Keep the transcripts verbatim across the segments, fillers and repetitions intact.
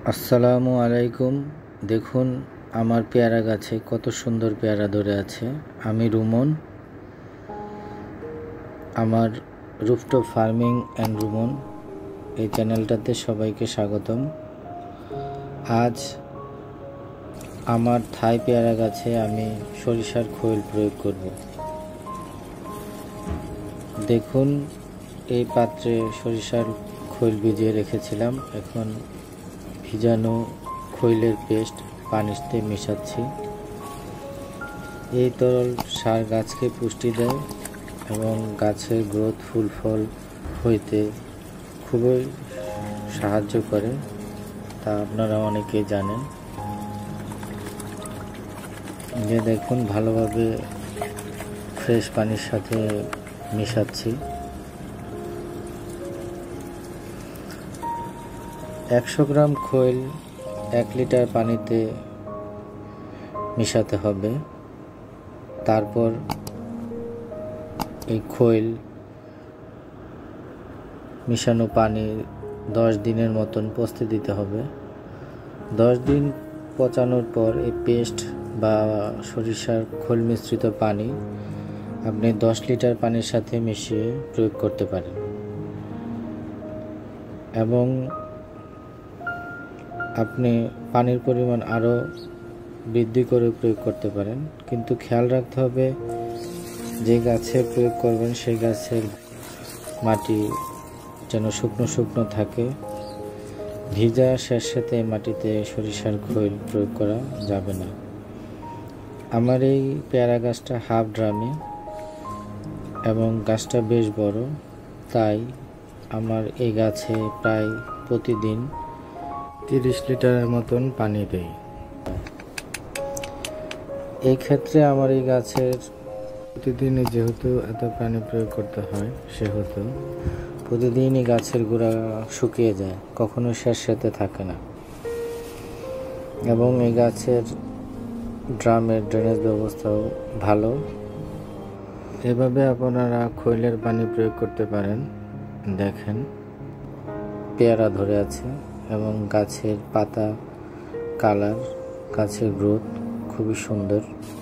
আসসালামু আলাইকুম। দেখুন আমার পেয়ারা গাছে কত সুন্দর পেয়ারা ধরে আছে। আমি রুমন, আমার রুফটপ ফার্মিং অ্যান্ড রুমন এই চ্যানেলটাতে সবাইকে স্বাগতম। আজ আমার থাই পেয়ারা গাছে আমি সরিষার খৈল প্রয়োগ করব। দেখুন এই পাত্রে সরিষার খৈল ভিজিয়ে রেখেছিলাম, এখন ভিজানো খৈলের পেস্ট পানিতে মেশাচ্ছি। এই তরল সার গাছকে পুষ্টি দেয় এবং গাছের গ্রোথ ফুল ফল হইতে খুবই সাহায্য করে, তা আপনারা অনেকেই জানেন। যে দেখুন ভালোভাবে ফ্রেশ পানির সাথে মেশাচ্ছি। একশো গ্রাম খৈল এক লিটার পানিতে মেশাতে হবে। তারপর এই খৈল মিশানো পানি দশ দিনের মতন পচতে দিতে হবে। দশ দিন পচানোর পর এই পেস্ট বা সরিষার খৈল মিশ্রিত পানি আপনি দশ লিটার পানির সাথে মিশিয়ে প্রয়োগ করতে পারেন এবং আপনি পানির পরিমাণ আরও বৃদ্ধি করে প্রয়োগ করতে পারেন, কিন্তু খেয়াল রাখতে হবে যে গাছে প্রয়োগ করবেন সেই গাছের মাটি যেন শুকনো শুকনো থাকে। ভিজা স্যাঁতসেঁতে মাটিতে সরিষার খৈল প্রয়োগ করা যাবে না। আমার এই পেয়ারা গাছটা হাফ ড্রামে এবং গাছটা বেশ বড়, তাই আমার এই গাছে প্রায় প্রতিদিন তিরিশ লিটারের মতন পানি দেই। এই ক্ষেত্রে আমার এই গাছের প্রতিদিনই যেহেতু এত পানি প্রয়োগ করতে হয়, সেহেতু প্রতিদিনই গাছের গোড়া শুকিয়ে যায়, কখনো স্যাঁতসেঁতে থাকে না। এবং এই গাছের ড্রামের ড্রেনেজ ব্যবস্থাও ভালো। এভাবে আপনারা খৈলের পানি প্রয়োগ করতে পারেন। দেখেন পেয়ারা ধরে আছে এবং গাছের পাতা কালার, গাছের গ্রোথ খুবই সুন্দর।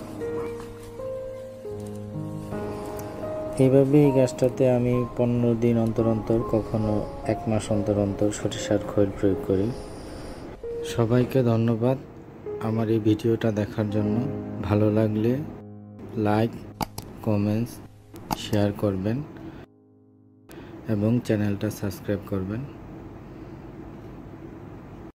এইভাবে এই গাছটাতে আমি পনেরো দিন অন্তর অন্তর, কখনো এক মাস অন্তর অন্তর সরিষার খৈল প্রয়োগ করি। সবাইকে ধন্যবাদ আমার এই ভিডিওটা দেখার জন্য। ভালো লাগলে লাইক, কমেন্টস, শেয়ার করবেন এবং চ্যানেলটা সাবস্ক্রাইব করবেন।